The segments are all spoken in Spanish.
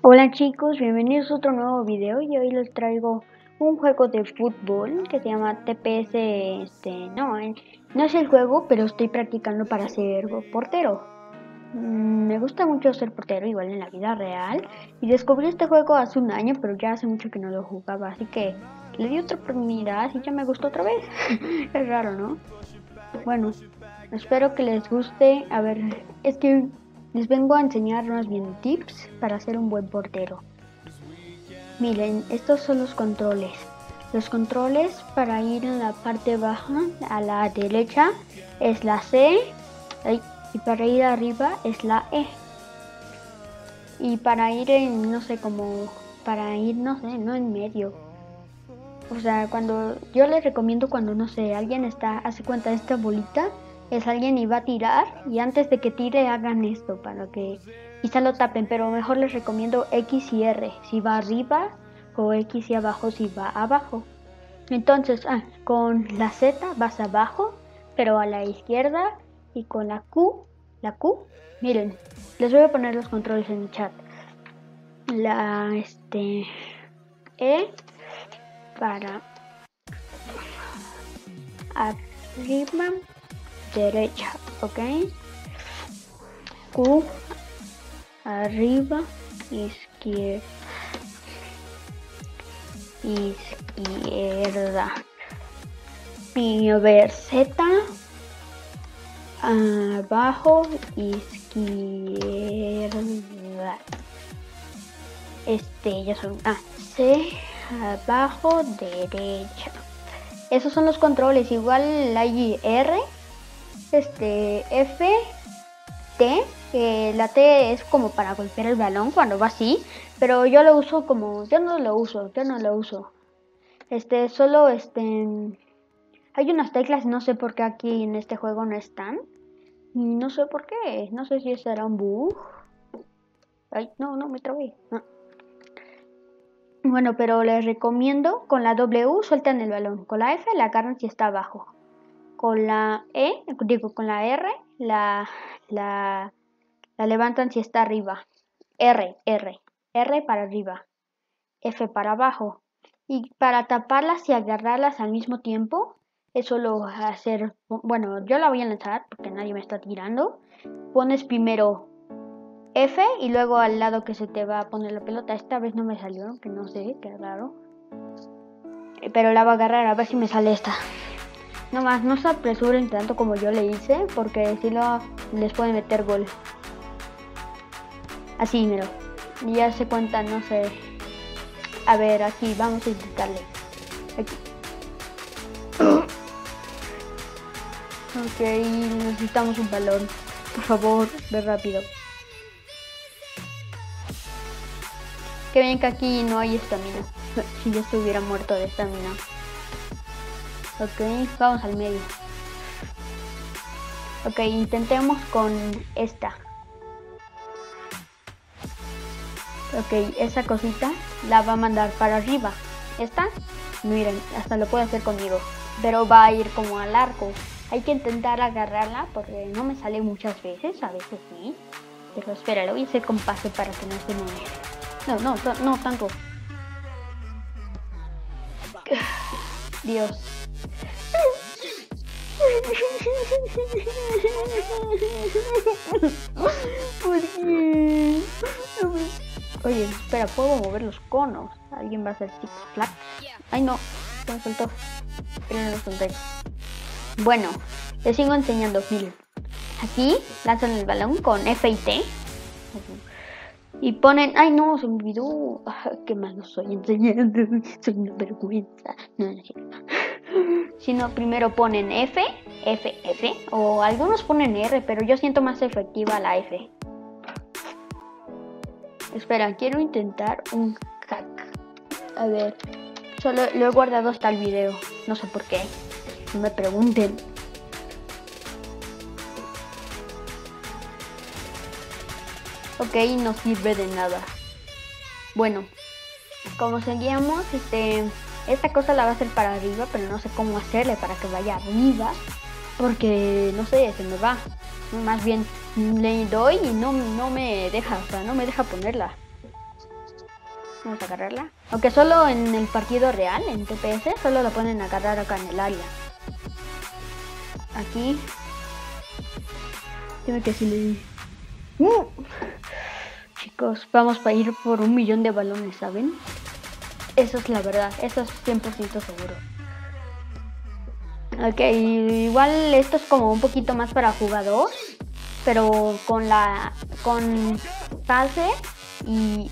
Hola chicos, bienvenidos a otro nuevo video y hoy les traigo un juego de fútbol que se llama TPS, no es el juego, pero estoy practicando para ser portero. Me gusta mucho ser portero, igual en la vida real, y descubrí este juego hace un año, pero ya hace mucho que no lo jugaba, así que le di otra oportunidad y ya me gustó otra vez. Es raro, ¿no? Bueno, espero que les guste. A ver, es que les vengo a enseñar más bien tips para ser un buen portero. Miren, estos son los controles. Los controles para ir en la parte baja a la derecha es la C y para ir arriba es la E. Y para ir en, no sé, no en medio. O sea, cuando yo les recomiendo cuando, no sé, alguien hace cuenta de esta bolita, es alguien y va a tirar y antes de que tire hagan esto para que quizá lo tapen, pero mejor les recomiendo X y R si va arriba o X y abajo si va abajo. Entonces, con la Z vas abajo, pero a la izquierda, y con la Q, miren, les voy a poner los controles en el chat. La E para arriba, derecha, ok. Q, arriba, izquierda. Y a ver, Z, abajo, izquierda. Ya son, C, abajo, derecha. Esos son los controles. Igual la R, F, T, la T es como para golpear el balón cuando va así, pero yo lo uso yo no lo uso. Solo hay unas teclas, no sé por qué aquí en este juego no están. No sé por qué, no sé si será un bug. Ay, no, me trabé. Bueno, pero les recomiendo, con la W sueltan el balón, con la F la agarran si está abajo. Con la con la R la levantan si está arriba. R para arriba. F para abajo. Y para taparlas y agarrarlas al mismo tiempo, es solo hacer, bueno, yo la voy a lanzar porque nadie me está tirando. Pones primero F y luego al lado que se te va a poner la pelota. Esta vez no me salió, que no sé, qué raro. Pero la voy a agarrar, a ver si me sale esta. Nomás no se apresuren tanto como yo le hice, porque si les puede meter gol. Así, miro. Ya se cuenta, no sé. A ver, aquí, vamos a intentarle. Aquí. Ok, necesitamos un balón. Por favor, ve rápido. Que bien que aquí no hay estamina. Si yo estuviera muerto de estamina. Ok, vamos al medio. Ok, intentemos con esta. Ok, esa cosita la va a mandar para arriba. ¿Esta? Miren, hasta lo puede hacer conmigo. Pero va a ir como al arco. Hay que intentar agarrarla porque no me sale muchas veces. A veces sí. Pero espera, lo voy a hacer con pase para que no se me... No tanto. Dios. ¿Por qué? Oye, espera, puedo mover los conos. Alguien va a hacer tic-tac. Ay, no, se me soltó. Pero no lo solté. Bueno, les sigo enseñando. Miren, aquí lanzan el balón con F y T. Y ponen, ay no, se me olvidó. Qué malo soy enseñando. Soy una vergüenza. No. Sino primero ponen F, o algunos ponen R, pero yo siento más efectiva la F. Espera, quiero intentar un hack. A ver, solo lo he guardado hasta el video, no sé por qué, no me pregunten. Ok, no sirve de nada. Bueno, como seguíamos, esta cosa la va a hacer para arriba, pero no sé cómo hacerle para que vaya arriba, porque no sé, se me va. Más bien le doy y no me deja, o sea, no me deja ponerla. Vamos a agarrarla. Aunque solo en el partido real, en TPS, solo la pueden agarrar acá en el área. Aquí. Dime que sí le di. Chicos, vamos a ir por 1.000.000 de balones, ¿saben? Eso es la verdad, eso es 100% seguro. Ok, igual esto es como un poquito más para jugador, pero con pase y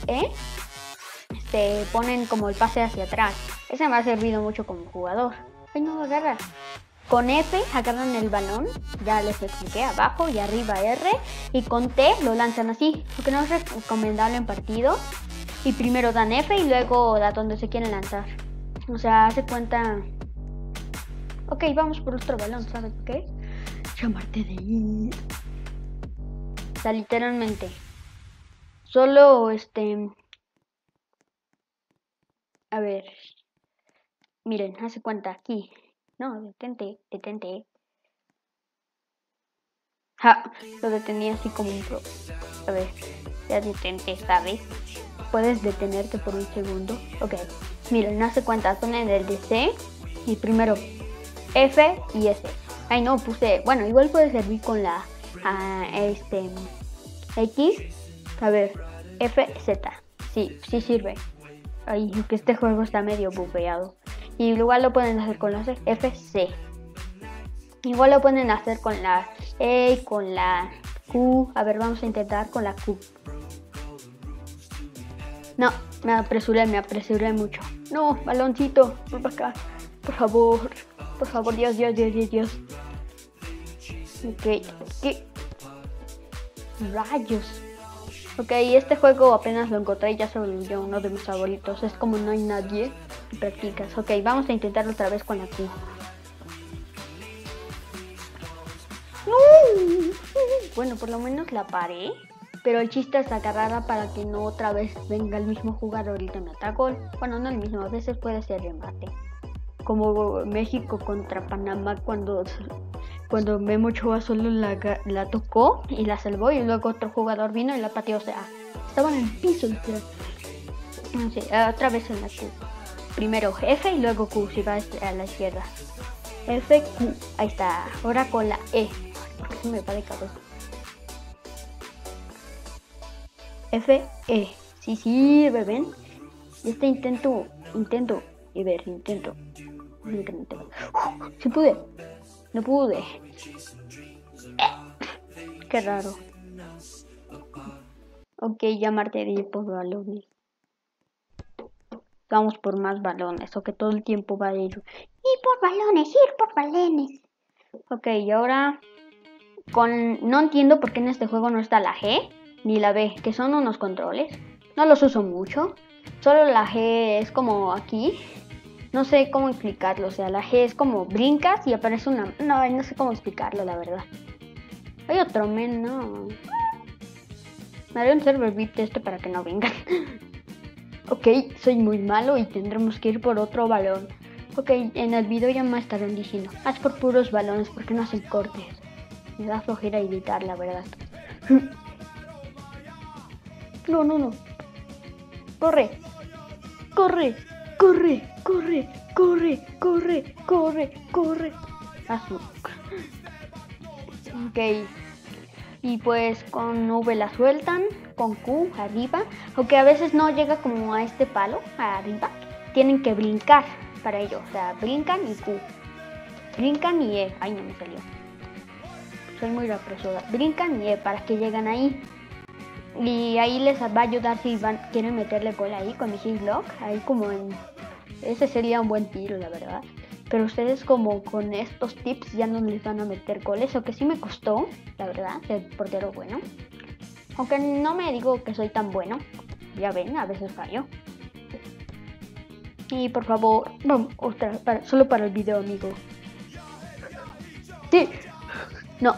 ponen como el pase hacia atrás. Ese me ha servido mucho como jugador. Ay, no lo agarra. Con F agarran el balón, ya les expliqué, abajo y arriba R, y con T lo lanzan así, porque no es recomendable en partido. Y primero dan F y luego da donde se quieren lanzar. O sea, hace cuenta. Ok, vamos por otro balón, ¿sabes qué? Llamarte de ahí. O sea, literalmente. Solo a ver. Miren, hace cuenta aquí. No, detente. Ja, lo detenía así como un pro. A ver, ya detente, ¿sabes? Puedes detenerte por un segundo. Ok, miren, hace cuenta, ponen el de C y primero F y S. Ay, no, puse, bueno, igual puede servir con la X. A ver, F, Z. Sí sirve. Ay, que este juego está medio bugueado. Y igual lo pueden hacer con la C, F, C. Igual lo pueden hacer con la E y con la Q. A ver, vamos a intentar con la Q. No, me apresuré mucho. No, baloncito, por acá. Por favor, Dios. Ok, ¿qué? Rayos. Ok, este juego apenas lo encontré y ya se volvió uno de mis favoritos. Es como no hay nadie y practicas. Ok, vamos a intentarlo otra vez con la Q. Bueno, por lo menos la paré. Pero el chiste es agarrarla para que no otra vez venga el mismo jugador y te meta gol. Bueno, no el mismo, a veces puede ser remate. Como México contra Panamá cuando Memo Ochoa solo la tocó y la salvó y luego otro jugador vino y la pateó. O sea, estaba en el piso. No sé, otra vez en la Q. Primero F y luego Q si va a la izquierda. F, Q. Ahí está. Ahora con la E. Porque se me va de cabeza. F, E. Sí sirve, ¿ven? Este intento. Y ver, intento. Sí pude. No pude. Qué raro. Ok, llamarte de ir por balones. Vamos por más balones. O que todo el tiempo va a ir. Ir por balones. Ok, y ahora. No entiendo por qué en este juego no está la G ni la B, que son unos controles. No los uso mucho. Solo la G es como aquí. No sé cómo explicarlo. O sea, la G es como brincas y aparece una. No sé cómo explicarlo, la verdad. Hay otro no. Me haré un server VIP de para que no vengan. Ok, soy muy malo y tendremos que ir por otro balón. Ok, en el video ya me estarán diciendo. Haz por puros balones porque no hacen cortes. Me da flojera editar, la verdad. No. Corre. Azul. Ok. Y pues con V la sueltan, con Q arriba. Aunque a veces no llega como a este palo, arriba. Tienen que brincar para ello. O sea, brincan y Q. Brincan y E. Ay, no me salió. Soy muy apresurada. Brincan y para que lleguen ahí. Y ahí les va a ayudar si quieren meterle gol ahí con mi Hitlock. Ahí como en. Ese sería un buen tiro, la verdad. Pero ustedes como con estos tips ya no les van a meter goles. O que sí me costó, la verdad, ser portero bueno. Aunque no me digo que soy tan bueno. Ya ven, a veces fallo. Y por favor, vamos, solo para el video, amigo. Sí. No.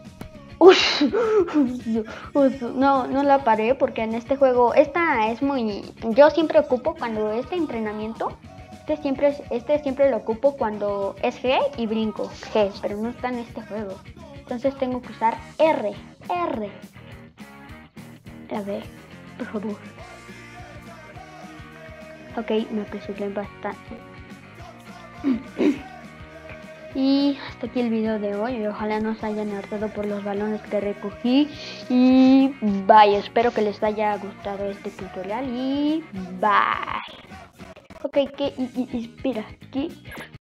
No la paré porque en este juego esta es muy. Yo siempre ocupo cuando este entrenamiento. Este siempre lo ocupo cuando es G y brinco G, pero no está en este juego. Entonces tengo que usar R. A ver, por favor. Ok, me apresuré bastante. Y hasta aquí el video de hoy. Ojalá no se hayan hartado por los balones que recogí. Y bye, espero que les haya gustado este tutorial. Y bye. Ok, espera, ¿qué?